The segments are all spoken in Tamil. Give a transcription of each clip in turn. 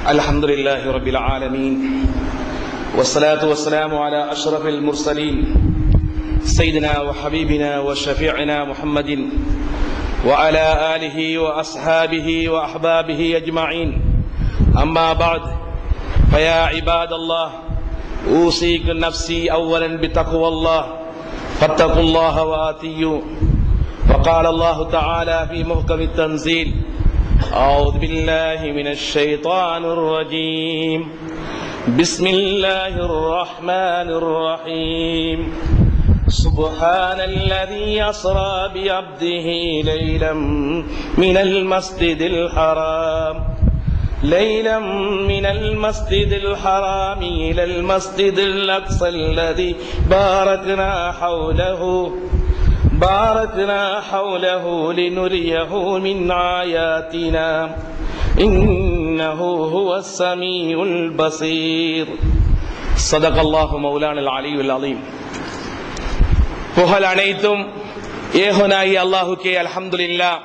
الحمد لله رب العالمين والصلاة والسلام على أشرف المرسلين سيدنا وحبيبنا وشفيعنا محمد وعلى آله وأصحابه وأحبابه أجمعين أما بعد فيا عباد الله أوصيكم نفسي أولا بتقوى الله فاتقوا الله وآتيوه وقال الله تعالى في محكم التنزيل أعوذ بالله من الشيطان الرجيم بسم الله الرحمن الرحيم سبحان الذي أسرى بعبده ليلا من المسجد الحرام إلى المسجد الأقصى الذي باركنا حوله لنريه من آياتنا إنه هو السميع البصير صدق الله مولانا العلي العظيم. புகழ் அனைத்தும் ஏகனாகி அல்லாஹுக்கே அல்ஹம்துலில்லாஹ்.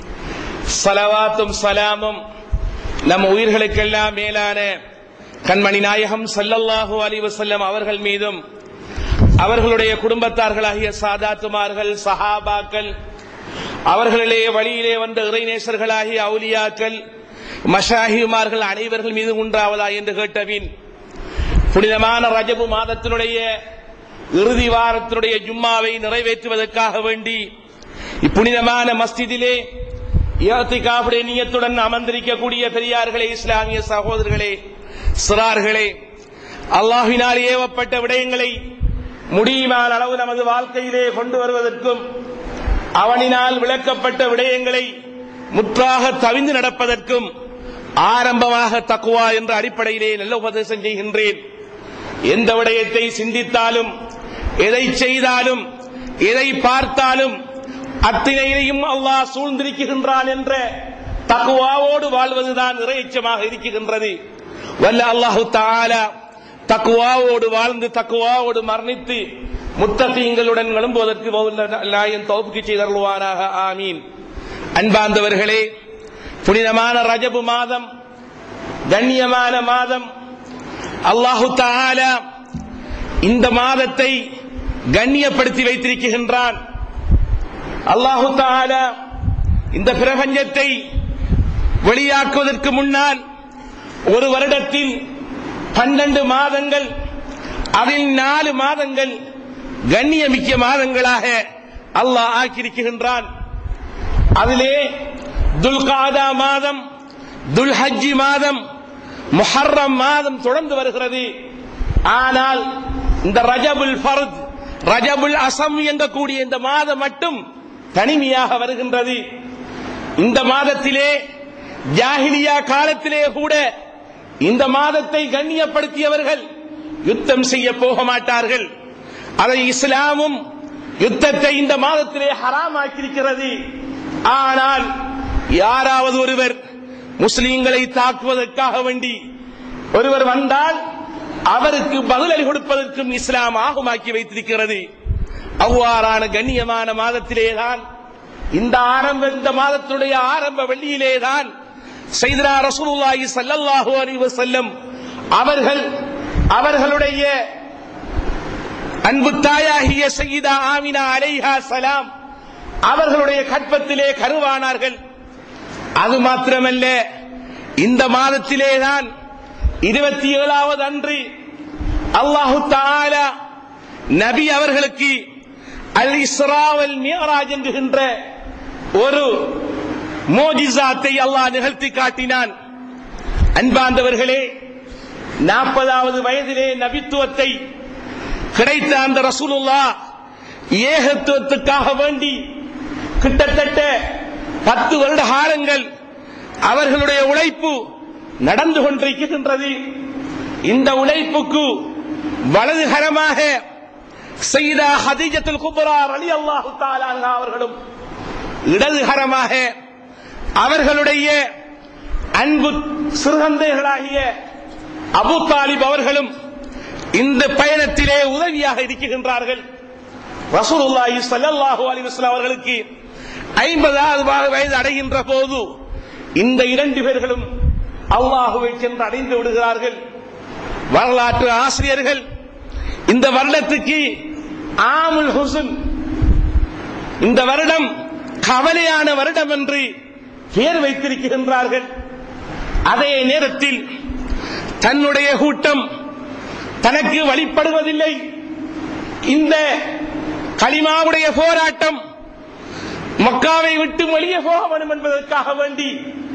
ஸலவாத்தும் ஸலாமும் நம் உயிர்களுக்கெல்லாம் மேலான கண்மணி நாயகம் ஸல்லல்லாஹு அலைஹி வஸல்லம் அவர்கள் மீதும் அவர்களுடைய குடும்பத்தார்களாகிய சாதாத்துமார்கள், சஹாபாக்கள், அவர்களிலே வழியிலே வந்த இறைநேசர்களாகிய அவுலியாக்கள், மஷாஹிமார்கள் அனைவர்கள் மீது உண்டாவதா என்று கேட்டபின், புனிதமான ரஜபு மாதத்தினுடைய இறுதி வாரத்தினுடைய ஜும்மாவை நிறைவேற்றுவதற்காக வேண்டி இப்புனிதமான மஸ்ஜிதிலே இஅ்திகாஃபுடைய நியத்துடன் அமர்ந்திருக்கக்கூடிய பெரியார்களே, இஸ்லாமிய சகோதரர்களே, சிறார்களே, அல்லாஹ்வினால் ஏவப்பட்ட விடயங்களை முடியுமான அளவு நமது வாழ்க்கையிலே கொண்டு வருவதற்கும் அவனினால் விளக்கப்பட்ட விடயங்களை முற்றாக தவிந்து நடப்பதற்கும் ஆரம்பமாக தக்வா என்ற அடிப்படையிலே நல்ல உபதேசம் செய்கின்றேன். எந்த விடயத்தை சிந்தித்தாலும், எதை செய்தாலும், எதை பார்த்தாலும் அத்தனையிலையும் அல்லாஹ் சூழ்ந்திருக்கின்றான் என்ற தக்வாவோடு வாழ்வதுதான் இறையச்சமாக இருக்கின்றது. வல்ல அல்லாஹு தஆலா தக்வாவோடு வாழ்ந்து தக்வாவோடு மரணித்து முத்தகீங்களுடன் எழும்புவதற்கு தௌஃபீக் செய்தருள்வானாக. ஆமீன். அன்பார்ந்தவர்களே, புனிதமான ரஜபு மாதம், கண்ணியமான மாதம். அல்லாஹு தஆலா இந்த மாதத்தை கண்ணியப்படுத்தி வைத்திருக்கின்றான். அல்லாஹு தஆலா இந்த பிரபஞ்சத்தை வெளியாக்குவதற்கு முன்னால் ஒரு வருடத்தில் 12 மாதங்கள், அதில் 4 மாதங்கள் கண்ணியமிக்க மாதங்களாக அல்லாஹ் ஆக்கியிருக்கின்றான். அதிலே துல்காதா மாதம், துல்ஹஜ் மாதம், முஹர்ரம் மாதம் தொடர்ந்து வருகிறது. ஆனால் இந்த ரஜபுல் ஃபர்த், ரஜபுல் அஸம் என்கக்கூடிய இந்த மாதம் மட்டும் தனிமையாக வருகின்றது. இந்த மாதத்திலே ஜாஹிலியா காலத்திலே கூட இந்த மாதத்தை கண்ணியப்படுத்தியவர்கள் யுத்தம் செய்ய போக மாட்டார்கள். அதை இஸ்லாமும் யுத்தத்தை இந்த மாதத்திலே ஹராமாக்கியிருக்கிறது. ஆனால் யாராவது ஒருவர் முஸ்லிம்களை தாக்குவதற்காக வேண்டி ஒருவர் வந்தால் அவருக்கு பதிலடி கொடுப்பதற்கும் இஸ்லாம் ஆகுமாக்கி வைத்திருக்கிறது. அவ்வாறான கண்ணியமான மாதத்திலேதான் இந்த மாதத்துடைய ஆரம்ப வெள்ளியிலேதான் சையதுனா ரசூலுல்லாஹி ஸல்லல்லாஹு அலைஹி வஸல்லம் அவர்களுடைய அன்பு தாயாகிய சய்யிதா ஆமினா அலைஹா ஸலாம் அவர்களுடைய கற்பத்திலே கருவானார்கள். அது மாத்திரமல்ல, இந்த மாதத்திலேதான் 27வது அன்று அல்லாஹு தஆலா நபி அவர்களுக்கு அல் இஸ்ரா வல் மிஅராஜ் என்கின்ற ஒரு மோஜிசாத்தை அல்லாஹ் நிகழ்த்தி காட்டினான். அன்பார்ந்தவர்களே, 40வது வயதிலே நபித்துவத்தை கிடைத்த அந்த ரசூலுல்லாஹ் ஏகத்துவத்துக்காக வேண்டி கிட்டத்தட்ட 10 வருட காலங்கள் அவர்களுடைய உழைப்பு நடந்து கொண்டிருக்கின்றது. இந்த உழைப்புக்கு வலதுகரமாக சய்யிதா ஹதீஜத்துல் குப்ரா ரலியல்லாஹு தஆலா அன்ஹா அவர்களும், இடதுகரமாக அவர்களுடைய அன்பு சிறுகந்தைகளாகிய அபூ தாலிப் அவர்களும் இந்த பயணத்திலே உதவியாக இருக்கின்றார்கள். ரசூலுல்லாஹி ஸல்லல்லாஹு அலைஹி வஸல்லம் அவர்களுக்கு 50வது வயது அடைகின்ற போது இந்த இரண்டு பேர்களும் அல்லாஹுவை சென்று அடைந்து விடுகிறார்கள். வரலாற்று ஆசிரியர்கள் இந்த வருடத்துக்கு ஆமுல் ஹுஸ்ன், இந்த வருடம் கவலையான வருடம் என்று பெயர் வைத்திருக்கின்றார்கள். அதே நேரத்தில் தன்னுடைய கூட்டம் தனக்கு வழிபடுவதில்லை, இந்த கலிமாவுடைய போராட்டம் மக்காவை விட்டு வெளியே போக வேண்டும் என்பதற்காக வேண்டி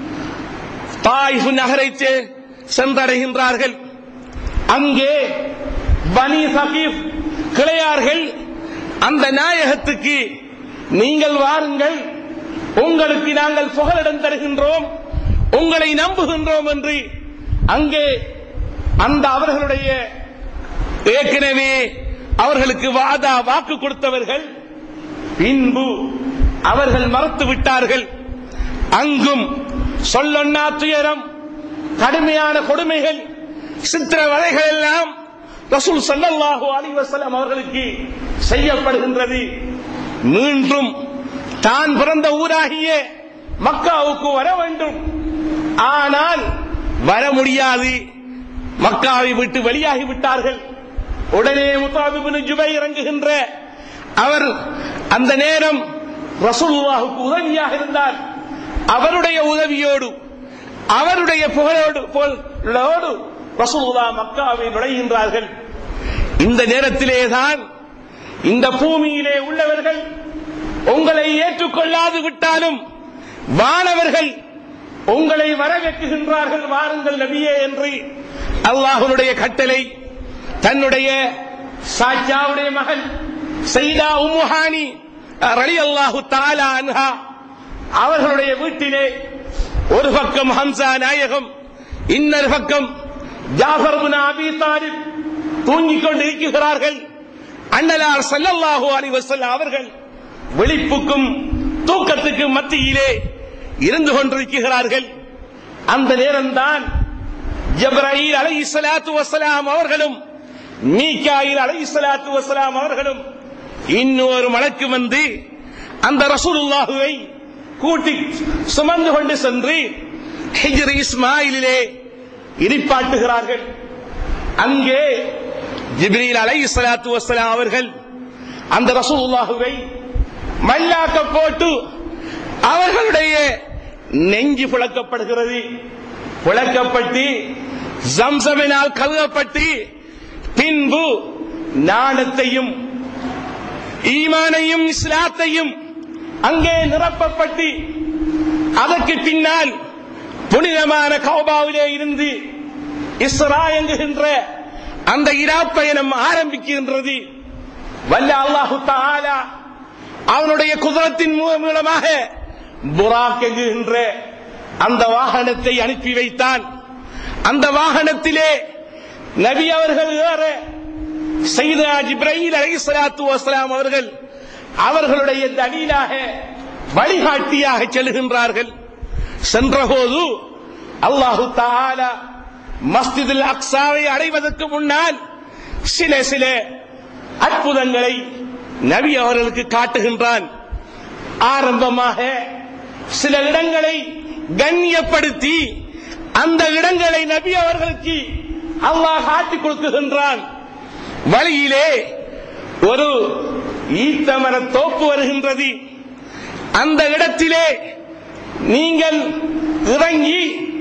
தாயிஃப் நகரை சென்றடைகின்றார்கள். அங்கே பனி சகீஃப் கிளையார்கள் அந்த நாயகத்துக்கு நீங்கள் வாருங்கள், உங்களுக்கு நாங்கள் புகலிடம் தருகின்றோம், உங்களை நம்புகின்றோம் என்று அங்கே அந்த அவர்களுடைய ஏற்கனவே அவர்களுக்கு வாக்கு கொடுத்தவர்கள் பின்பு அவர்கள் மறுத்து விட்டார்கள். அங்கும் சொல்லொன்னா துயரம், கடுமையான கொடுமைகள், சித்திரவதைகள் எல்லாம் ரசூல் ஸல்லல்லாஹு அலைஹி வஸல்லம் அவர்களுக்கு செய்யப்படுகின்றது. மீண்டும் தான் பிறந்த ஊராகிய மக்காவுக்கு வர வேண்டும், ஆனால் வர முடியாது, மக்காவை விட்டு வெளியாகி விட்டார்கள். உடனே முஸஅப் இப்னு ஜுபைர் இறங்குகின்ற அவர் அந்த நேரம் ரசூலுல்லாஹுக்கு உதவியாக இருந்தார். அவருடைய உதவியோடு அவருடைய புகழோடு ரசூலுல்லாஹ் மக்காவை நுழைகின்றார்கள். இந்த நேரத்திலேதான் இந்த பூமியிலே உள்ளவர்கள் உங்களை ஏற்றுக்கொள்ளாது விட்டாலும் வானவர்கள் உங்களை வரவேற்கின்றார்கள், வாருங்கள் நபியே என்று அல்லாஹ்வுடைய கட்டளை தன்னுடைய சாச்சாவுடைய மகள் சையதா உம்மு ஹானி ரலியல்லாஹு தஆலா அன்ஹா அவர்களுடைய வீட்டிலே ஒரு பக்கம் ஹம்சா நாயகம், இன்னொரு பக்கம் ஜாஃபர் இப்னு அபீ தாலிப் தூங்கிக் கொண்டிருக்கிறார்கள். அன்னலார் ஸல்லல்லாஹு அலைஹி வஸல்லம் அவர்கள் விழிப்புக்கும் தூக்கத்துக்கும் மத்தியிலே இருந்து கொண்டிருக்கிறார்கள். அந்த நேரம்தான் ஜிப்ரீல் அலைஹிஸ்ஸலாத்து வஸ்ஸலாம் அவர்களும் மீகாயில் அலைஹிஸ்ஸலாத்து வஸ்ஸலாம் அவர்களும் இன்னொரு மலக்கு வந்து அந்த ரசூலுல்லாஹுவை கூட்டி சுமந்து கொண்டு சென்று ஹிஜ்ர் இஸ்மாயிலிலே இடிப்பாட்டுகிறார்கள். அங்கே ஜிப்ரீல் அலைஹிஸ்ஸலாத்து வஸ்ஸலாம் அவர்கள் அந்த ரசூலுல்லாஹுவை மல்லாக்க போட்டு அவர்களுடைய நெஞ்சு புழக்கப்படுகிறது. புழக்கப்பட்டு ஜம்சமினால் கழுவப்பட்டு பின்பு நாணத்தையும் ஈமானையும் இஸ்லாத்தையும் அங்கே நிரப்பப்பட்டு அதற்கு பின்னால் புனிதமான கௌபாவிலே இருந்து இஸ்ரா என்கின்ற அந்த இராப்பயணம் ஆரம்பிக்கின்றது. வல்ல அல்லாஹு தஆலா அவனுடைய குதிரத்தின் மூலமாக புராக் என்கின்ற அந்த வாகனத்தை அனுப்பி வைத்தான். அந்த வாகனத்திலே நபி அவர்கள் ஏற சையதுனா ஜிப்ரீல் அலைஹிஸ்ஸலாத்து வஸ்ஸலாம் அவர்கள் அவர்களுடைய தலீலாக வழிகாட்டியாக செல்கின்றார்கள். சென்றபோது அல்லாஹு தஆலா மஸ்ஜிதுல் அக்ஸாவை அடைவதற்கு முன்னால் சில அற்புதங்களை நபி அவர்களுக்கு காட்டுகின்றான். ஆரம்பமாக சில இடங்களை கண்ணியப்படுத்தி அந்த இடங்களை நபி அவர்களுக்கு அல்லாஹ் காட்டிக் கொடுக்குகின்றான். வழியிலே ஒரு ஈத்தமர தோப்பு வருகின்றது. அந்த இடத்திலே நீங்கள் இறங்கி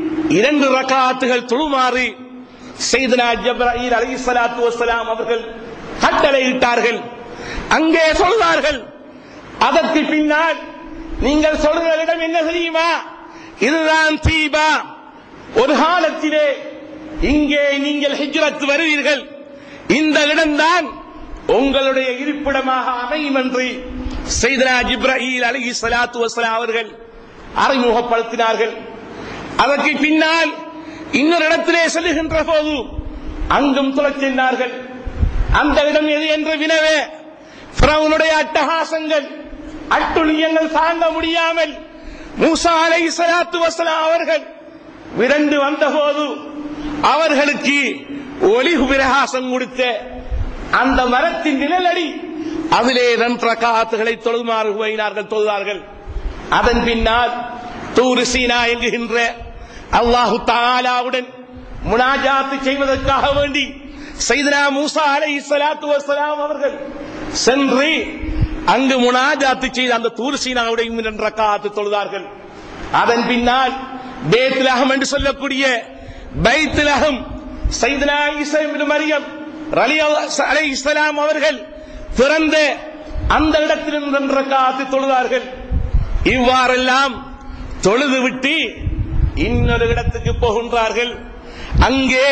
2 ரக்காத்துகள் தொழுமாறு சையதுனா ஜிப்ரீல் அலைஹிஸ்ஸலாத்து வஸ்ஸலாம் அவர்கள் கட்டளையிட்டார்கள். அங்கே சொல்வார்கள். அதற்கு பின்னால் நீங்கள் சொல்கிற இடம் என்ன தெரியுமா? இதுதான் தீபா. ஒரு காலத்திலே இங்கே நீங்கள் ஹிஜ்ரத் வருவீர்கள், இந்த இடம்தான் உங்களுடைய இருப்பிடமாக அமையும் என்று சையதுனா ஜிப்ரீல் அலைஹிஸ்ஸலாத்து வஸ்ஸலாம் அவர்கள் அறிமுகப்படுத்தினார்கள். அதற்கு பின்னால் இன்னொரு இடத்திலே செல்லுகின்ற போது அங்கும் துளைக்கின்றார்கள். அந்த இடம் எது என்று வினவே ஃபிரௌனுடைய அட்டகாசங்கள் அட்டுழியங்கள் தாங்க முடியாமல் மூசா அலைஹிஸ்ஸலாத்து வஸ்ஸலாம் அவர்கள் விரண்டு வந்தபோது அவர்களுக்கு ஒளி பிரகாசம் கொடுத்த அந்த மரத்தின் நிழலடி அதிலே 2 ரக்காத்துகளை தொழுமாறு தொழுதார்கள். அதன் பின்னால் தூர் சீனா என்கின்ற அல்லாஹு தஆலாவுடன் முனாஜாத் செய்வதற்காக வேண்டி சையதுனா மூசா அலைஹிஸ்ஸலாத்து வஸ்ஸலாம் அவர்கள் சென்று அங்கு முனாஜாத் செய்து அந்த தூர் சீனாவுடைய 2 ரக்காத் தொழுதார்கள். அதன் பின்னால் பேத்லஹம் என்று சொல்லக்கூடிய பைத்லஹம் சையதுனா ஈசா இப்னு மரியம் அலைஹிஸ்ஸலாம் அவர்கள் பிறந்த அந்த இடத்தில் 2 ரக்காத் தொழுதார்கள். இவ்வாறெல்லாம் தொழுது விட்டு இன்னொரு இடத்துக்கு போகின்றார்கள். அங்கே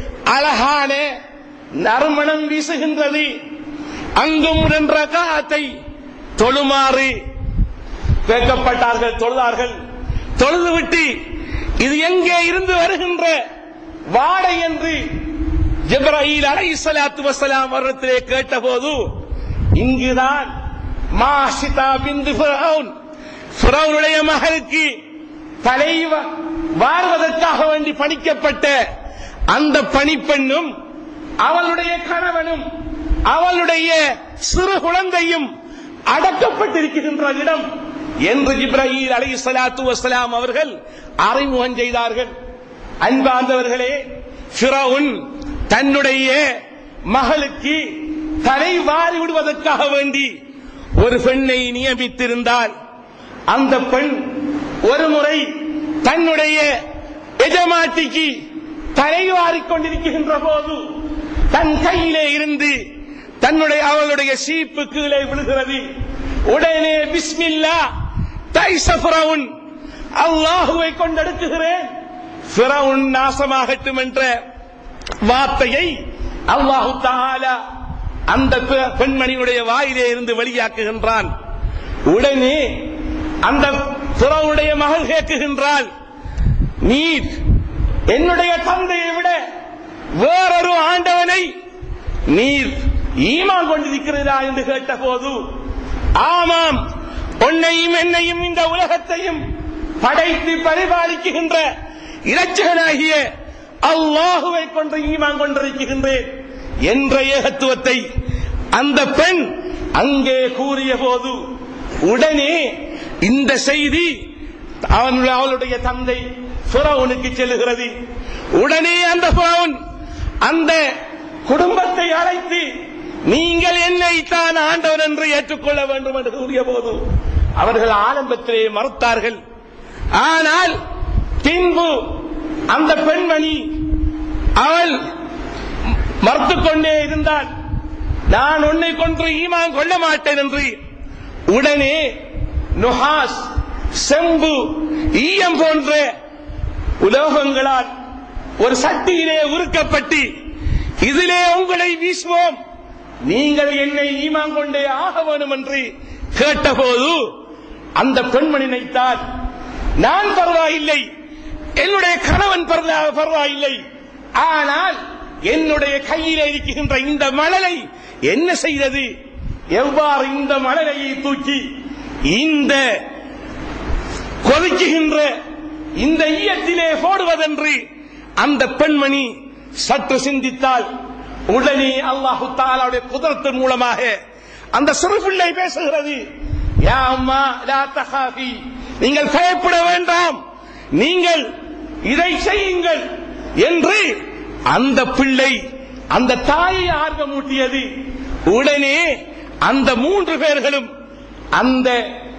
அழகான நறுமணம் வீசுகின்றது. அங்கும் 2 ரக்காத்தை தொழுமாறு கேட்கப்பட்டார்கள். தொழுதார்கள். தொழுதுவிட்டு இது எங்கே இருந்து வருகின்ற வாடை என்று ஜிப்ரீல் அலைஹிஸ்ஸலாத்து வஸ்ஸலாம் அவர்களிடத்திலே கேட்டபோது இங்குதான் மாஷிதா பின்த் ஃபிரௌனுடைய மகளுக்கு தலைவர் வாழ்வதற்காக வேண்டி பணிக்கப்பட்ட அந்த பணிப்பெண்ணும் அவளுடைய கணவனும் அவளுடைய சிறு குழந்தையும் அடக்கப்பட்டிருக்கின்ற இடம் என்று ஜிப்ரீல் அலைஹிஸ்ஸலாத்து வஸ்ஸலாம் அவர்கள் அறிமுகம் செய்தார்கள். அன்பார்ந்தவர்களே, ஃபிரௌன் தன்னுடைய மகளுக்கு தலை வாரி விடுவதற்காக வேண்டி ஒரு பெண்ணை நியமித்திருந்தால் அந்த பெண் ஒரு முறை தன்னுடைய எஜமாட்டிக்கு தலைவாரிக் கொண்டிருக்கின்ற போது தன் கையிலே இருந்து அவளுடைய சீப்பு கீழே விழுகிறது. உடனே பிஸ்மில்லா தைஸ ஃபிரௌன், அல்லாஹுவை கொண்டெடுக்குகிறேன், ஃபிரௌன் நாசமாகட்டும் என்ற வார்த்தையை அல்லாஹு தஆலா அந்த பெண்மணியுடைய வாயிலே இருந்து வெளியாக்குகின்றான். உடனே அந்த ஃபிரௌனுடைய மகள் கேட்குகின்றாள், நீர் என்னுடைய தந்தையை விட வேறொரு ஆண்டவனை நீர் ஈமான் கொண்டிருக்கிறதா என்று கேட்டபோது, ஆமாம், உன்னையும் என்னையும் இந்த உலகத்தையும் படைத்து பரிபாலிக்குகின்ற இரட்சகனாகிய அல்லாஹுவை கொண்டு ஈமான் கொண்டிருக்கின்றேன் என்ற ஏகத்துவத்தை அந்த பெண் அங்கே கூறிய போது உடனே இந்த செய்தி அவளுடைய தந்தை ஃபிரௌனுக்கு செல்லுகிறது. உடனே அந்த ஃபிரௌன் அந்த குடும்பத்தை அழைத்து, நீங்கள் என்னை தான் ஆண்டவன் என்று ஏற்றுக்கொள்ள வேண்டும் என்று கூறிய போது அவர்கள் ஆரம்பத்திலே மறுத்தார்கள். ஆனால் பின்பு அந்த பெண்மணி அவள் மறுத்துக் கொண்டே இருந்தால், நான் உன்னை கொன்று ஈமான் கொள்ள மாட்டேன் என்று உடனே நுஹாஸ், செம்பு, ஈயம் போன்ற உலோகங்களால் ஒரு சட்டியிலே உருக்கப்பட்டு இதிலே உங்களை வீசுவோம், நீங்கள் என்னை ஈமான் கொண்டே ஆக வேண்டும் என்று கேட்டபோது அந்த பெண்மணி நினைத்தால், நான் பரவாயில்லை, என்னுடைய கணவன் பரவாயில்லை, ஆனால் என்னுடைய கையிலே இருக்கின்ற இந்த மணலை என்ன செய்தது, எவ்வாறு இந்த மணலையை தூக்கி இந்த கொதிக்குகின்ற இந்த ஈயத்திலே போடுவதென்று அந்த பெண்மணி சற்று சிந்தித்தால், உடனே அல்லாஹு தஆலாவுடைய குதரத்தின் மூலமாக அந்த சிறு பிள்ளை பேசுகிறது, யா அம்மா லா தகாஃபி, நீங்கள் பயப்பட வேண்டாம், நீங்கள் இதை செய்யுங்கள் என்று அந்த பிள்ளை அந்த தாயை ஆர்வமூட்டியது. உடனே அந்த 3 பேர்களும் அந்த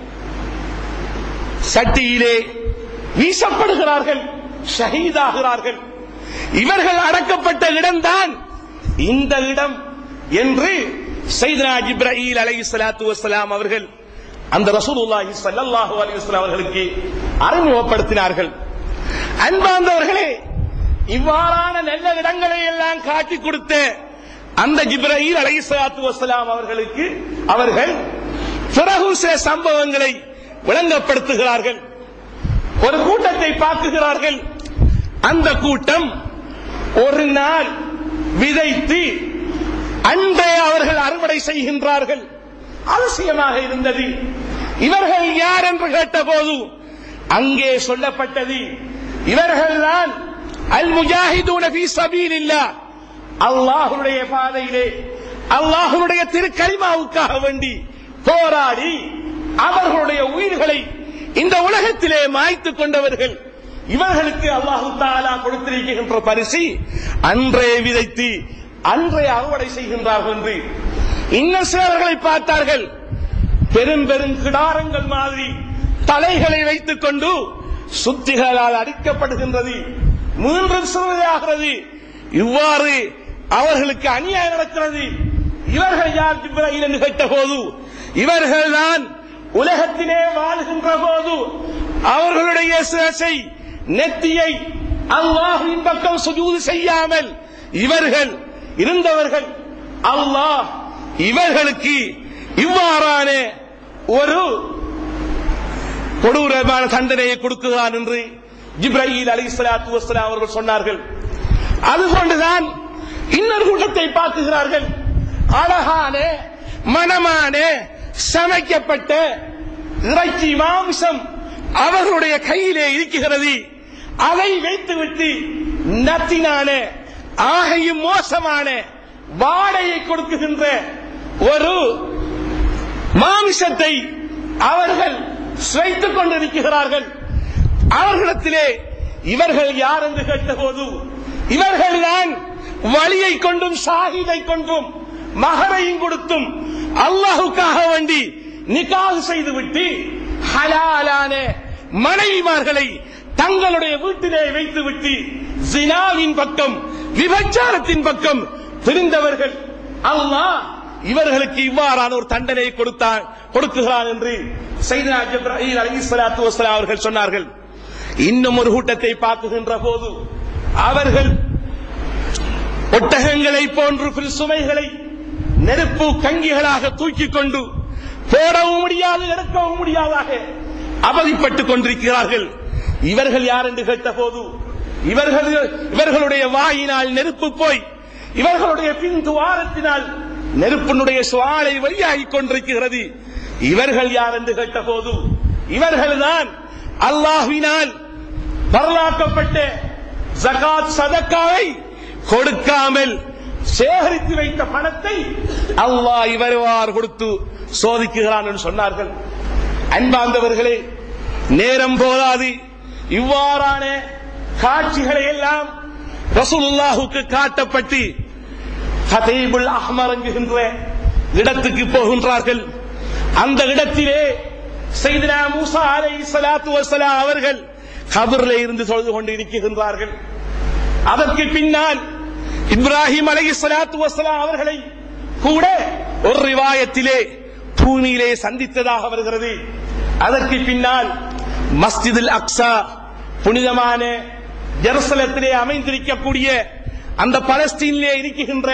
சட்டியிலே வீசப்படுகிறார்கள், ஷஹீதாகிறார்கள். இவர்கள் அடக்கப்பட்ட இடம்தான் இந்த இடம் என்று சையதுனா ஜிப்ரீல் அலைஹிஸ்ஸலாத்து வஸ்ஸலாம் அவர்கள் அந்த ரசூலுல்லாஹி ஸல்லல்லாஹு அலைஹி வஸல்லம் அவர்களுக்கு அறிமுகப்படுத்தினார்கள். அன்பார்ந்தவர்களே, இவ்வாறான நல்ல இடங்களை எல்லாம் காட்டிக் கொடுத்த அந்த ஜிப்ரீல் அலைஹிஸ்ஸலாத்து வஸ்ஸலாம் அவர்களுக்கு அவர்கள் பிறகு சில சம்பவங்களை விளங்கப்படுத்துகிறார்கள். ஒரு கூட்டத்தை பார்க்குகிறார்கள். அந்த கூட்டம் ஒரு நாள் விதைத்து அன்றே அவர்கள் அறுவடை செய்கின்றார்கள். அவசியமாக இருந்தது. இவர்கள் யார் என்று கேட்டபோது அங்கே சொல்லப்பட்டது, இவர்கள்தான் அல் முஜாஹிதூன ஃபீ ஸபீலில்லாஹ், அல்லாஹ்வுடைய பாதையிலே அல்லாஹ்வுடைய திருக்கலிமாவுக்காக வேண்டி போராடி அவர்களுடைய உயிர்களை இந்த உலகத்திலே மாய்த்துக் கொண்டவர்கள். இவர்களுக்கு அல்லாஹு தஆலா கொடுத்திருக்கின்ற பரிசு அன்றே விதைத்து அன்றே அறுவடை செய்கின்றார்கள் என்று. இன்னும் சிலர்களை பார்த்தார்கள், பெரும் பெரும் கிடாரங்கள் மாதிரி தலைகளை வைத்துக் கொண்டு சுத்திகளால் அடிக்கப்படுகின்றது, மீண்டும் சிறுவையாகிறது. இவ்வாறு அவர்களுக்கு அநியாயம் நடக்கிறது. இவர்கள் யார் ஜிப்ராயில் என்று கேட்ட போது, இவர்கள்தான் உலகத்திலே வாழ்கின்ற போது அவர்களுடைய சிரசை நெத்தியை அல்லாஹ்வின் பக்கம் சுஜூது செய்யாமல் இவர்கள் இருந்தவர்கள். அல்லாஹ் இவர்களுக்கு இவ்வாறான ஒரு கொடூரமான தண்டனையை கொடுக்கிறான் என்று ஜிப்ராயில் அலைஹிஸ்ஸலாத்து வஸ்ஸலாம் அவர்கள் சொன்னார்கள். அதுபோன்றுதான் இன்னொரு கூட்டத்தை பார்க்கிறார்கள். அழகான மனமான சமைக்கப்பட்ட இறைச்சி மாംസം அவர்களுடைய கையிலே இருக்கிறது. அதை வைத்துவிட்டு நத்தினான ஆகையும் மோசமான வாடையை கொடுக்குகின்ற ஒரு மாமிசத்தை அவர்கள் சுவைத்துக் கொண்டிருக்கிறார்கள். அவர்களிடத்திலே இவர்கள் யார் என்று கேட்டபோது, இவர்கள்தான் வலியை கொண்டும் ஷாஹிதை கொண்டும் மகரையும் கொடுத்தும் அல்லாஹுக்காக வேண்டி நிக்காஹ் செய்துவிட்டு ஹலாலான மனைவிமார்களை தங்களுடைய வீட்டிலே வைத்துவிட்டு ஜினாவின் பக்கம் விபச்சாரத்தின் பக்கம் பிரிந்தவர்கள். அல்லாஹ் இவர்களுக்கு இவ்வாறான ஒரு தண்டனை கொடுக்குகிறான் என்று சையதுனா ஜிப்ராயில் அலைஹிஸ்ஸலாத்து வஸ்ஸலாம் அவர்கள் சொன்னார்கள். இன்னும் ஒரு கூட்டத்தை பார்க்குகின்ற போது அவர்கள் ஒட்டகங்களை போன்று சுமைகளை நெருப்பு கங்கிகளாக தூக்கிக் கொண்டு போடவும் முடியாது எடுக்கவும் முடியாதாக அவதிப்பட்டுக் கொண்டிருக்கிறார்கள். இவர்கள் யார் என்று கேட்ட போது இவர்களுடைய வாயினால் நெருப்பு போய் இவர்களுடைய பின் துவாரத்தினால் நெருப்பினுடைய சுவாலை வெளியாகிக் கொண்டிருக்கிறது. இவர்கள் யார் என்று கேட்ட போது இவர்கள்தான் அல்லாஹ்வினால் பரலாக்கப்பட்ட ஜகாத் சதக்காவை கொடுக்காமல் சேகரித்து வைத்த பணத்தை அல்லாஹ் இவர்வாறு கொடுத்து சோதிக்கிறான் என்று சொன்னார்கள். அன்பார்ந்தவர்களே, நேரம் போதாது. இவ்வாறான காட்சிகளை எல்லாம் ரசூலுல்லாஹுக்கு காட்டப்பட்டு ஹதீபுல் அஹ்மர் என்கின்ற இடத்துக்கு போகின்றார்கள். அந்த இடத்திலே சையதுனா மூசா அலைஹிஸ்ஸலாத்து வஸ்ஸலாம் அவர்கள் கபரிலே இருந்து தொழுது கொண்டு இருக்கின்றார்கள். அதற்கு பின்னால் இப்ராஹிம் அலைஹிஸ்ஸலாத்து வஸ்ஸலாம் அவர்களை கூட ஒரு ரிவாயத்திலே பூமியிலே சந்தித்ததாக வருகிறது. அதற்கு பின்னால் மஸ்ஜிதுல் அக்ஸா புனிதமான ஜெருசலத்திலே அமைந்திருக்கக்கூடிய அந்த பலஸ்தீனிலே இருக்கின்ற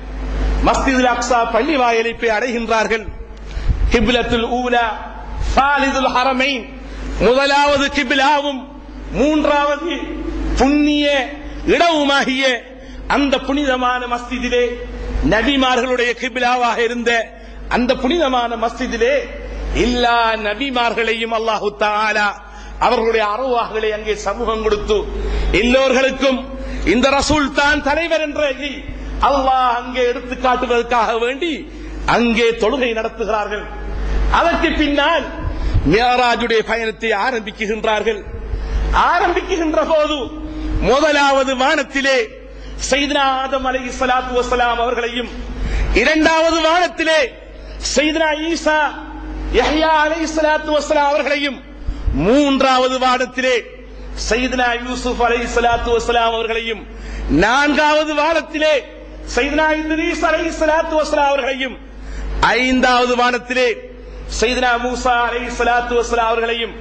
மஸ்ஜிதுல் அக்ஸா பள்ளி வாயிலை போய் அடைகின்றார்கள். கிப்லத்துல் ஊலா சாலிதுல் ஹரமைன், முதலாவது கிப்லாவும் மூன்றாவது புண்ணிய இடவுமாகிய அந்த புனிதமான மஸ்ஜிதிலே நபிமார்களுடைய கிப்லாவாக இருந்த அந்த புனிதமான மஸ்ஜிதிலே எல்லா நபிமார்களையும் அல்லாஹு தஆலா அவர்களுடைய அருவாகளை அங்கே சமூகம் கொடுத்து எல்லோர்களுக்கும் இந்த ரசூல் தான் தலைவர் என்ற அல்லாஹ் அங்கே எடுத்து காட்டுவதற்காக வேண்டி அங்கே தொழுகை நடத்துகிறார்கள். அதற்கு பின்னால் மியராஜுடைய பயணத்தை ஆரம்பிக்கின்றார்கள். ஆரம்பிக்கின்ற போது முதலாவது வானத்திலே சையதுனா ஆதம் அலைஹிஸ்ஸலாத்து வஸ்ஸலாம் அவர்களையும், இரண்டாவது வானத்திலே சையதுனா ஈசா யஹ்யா அலைஹிஸ்ஸலாத்து வஸ்ஸலாம் அவர்களையும், மூன்றாவது வானத்திலே சையதுனா யூசுப் அலைஹிஸ்ஸலாத்து வஸ்ஸலாம் அவர்களையும், நான்காவது வானத்திலே சையதுனா இத்ரீஸ் அலைஹிஸ்ஸலாத்து வஸ்ஸலாம் அவர்களையும், ஐந்தாவது வானத்திலே சையதுனா மூசா அலைஹிஸ்ஸலாத்து வஸ்ஸலாம் அவர்களையும்,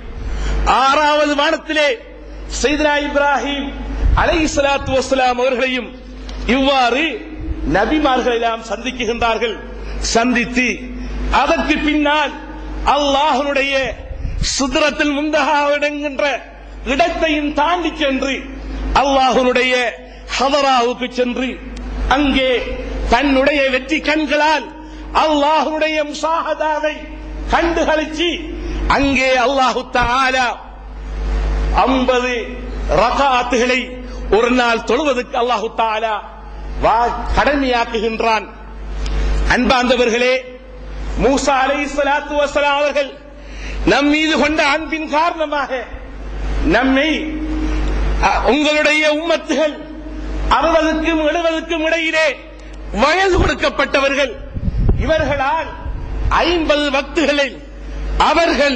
ஆறாவது வானத்திலே சையதுனா இப்ராஹிம் அலைஹிஸ்ஸலாத்து வஸ்ஸலாம் அவர்களையும் இவ்வாறு நபிமார்கள் எல்லாம் சந்திக்கின்றார்கள். சந்தித்து அதற்கு பின்னால் அல்லாஹ்வுடைய சித்ரத்துல் முன்தஹா என்கின்ற இடத்தையும் தாண்டி சென்று அல்லாஹ்வுடைய ஹதராவுக்கு சென்று அங்கே தன்னுடைய வெற்றி கண்களால் அல்லாஹ்வுடைய முஷாஹதாவை கண்டுகளிச்சு அங்கே அல்லாஹு தஆலா 50 ரகாத்துகளை ஒரு நாள் தொழுவதற்கு அல்லாஹு தஆலா கடமையாக்குகின்றான். அன்பார்ந்தவர்களே, மூசா அலைஹிஸ்ஸலாத்து வஸ்ஸலாம் அவர்கள் நம் மீது கொண்ட அன்பின் காரணமாக நம்மை உங்களுடைய உம்மத்துகள் 60க்கும் 70க்கும் இடையிலே வயது கொடுக்கப்பட்டவர்கள். இவர்களால் 50 வக்துகளில் அவர்கள்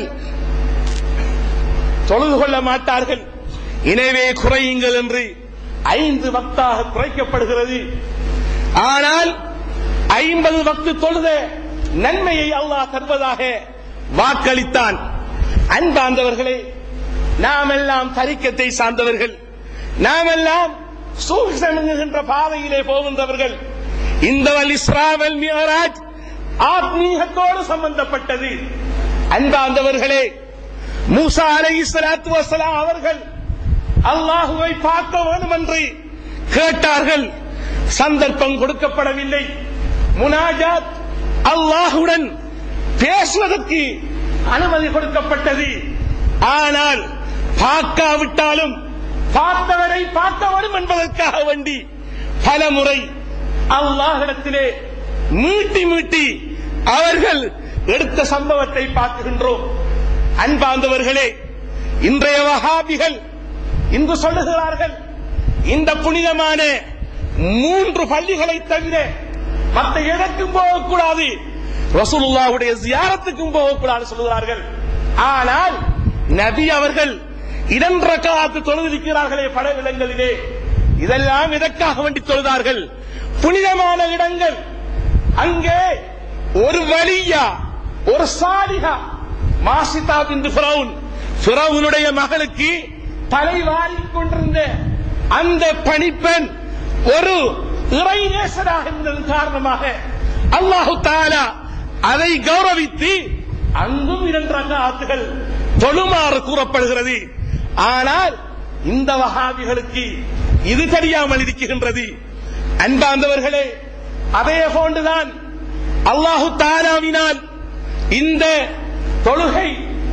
தொழுது கொள்ள மாட்டார்கள். எனவே குறையுங்கள் என்று 5 வக்தாக குறைக்கப்படுகிறது. ஆனால் 50 வக்து தொழுத நன்மையை அல்லாஹ் தருவதாக வாக்களித்தான். அன்பார்ந்தவர்களே, நாமெல்லாம் தரிக்கத்தை சார்ந்தவர்கள், நாமெல்லாம் சூஃபிசம் என்கின்ற பாதையிலே போகின்றவர்கள். இந்த இஸ்ரா வல் மிஅராஜ் ஆத்மீகத்தோடு சம்பந்தப்பட்டது. அன்பார்ந்தவர்களே, மூசா அலைஹிஸ்ஸலாத்து வஸ்ஸலாம் அவர்கள் அல்லாஹுவை பார்க்க வேண்டும் என்று கேட்டார்கள். சந்தர்ப்பம் கொடுக்கப்படவில்லை. முனாஜாத் அல்லாஹுடன் பேசுவதற்கு அனுமதி கொடுக்கப்பட்டது. ஆனால் பார்க்காவிட்டாலும் பார்த்தவரை பார்க்க வேண்டும் என்பதற்காக வேண்டி பல முறை அல்லாஹ்விடத்திலே மீட்டி அவர்கள் எடுத்த சம்பவத்தை பார்க்கின்றோம். அன்பார்ந்தவர்களே, இன்றைய வஹாபிகள் இன்று சொல்லுகிறார்கள், இந்த புனிதமான 3 பள்ளிகளை தவிர மற்ற எதற்கும் போகக்கூடாது, ரசூலுல்லாஹுடைய ஜியாரத்துக்கும் போகக்கூடாது சொல்லுகிறார்கள். ஆனால் நபி அவர்கள் 2 ரக்அத் தொழுதிருக்கிறார்களே பல இடங்களிலே. இதெல்லாம் எதற்காக வேண்டி தொழுதார்கள்? புனிதமான இடங்கள். அங்கே ஒரு வலியா, ஒரு சாலிஹா, மாசிதா பின்த் ஃபிரௌனுடைய மகளுக்கு தலைவாரிக் கொண்டிருந்த அந்த பணிப்பெண் ஒரு இறைநேசராக இருந்ததன் காரணமாக அல்லாஹு தஆலா அதை கௌரவித்து அங்கும் 2 ரக்அத்துகள் தொழுமாறு கூறப்படுகிறது. ஆனால் இந்த வஹாபிகளுக்கு இது தெரியாமல் இருக்கின்றது. அன்பார்ந்தவர்களே, அதே போன்றுதான் அல்லாஹு தஆலாவினால் இந்த தொழுகை